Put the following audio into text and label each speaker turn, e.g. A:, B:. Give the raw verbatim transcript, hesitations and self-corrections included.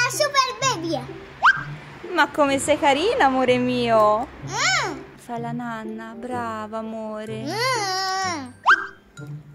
A: super baby.
B: Ma come sei carina, amore mio.
A: Mm.
B: Fai la nanna, brava, amore.
A: Mm.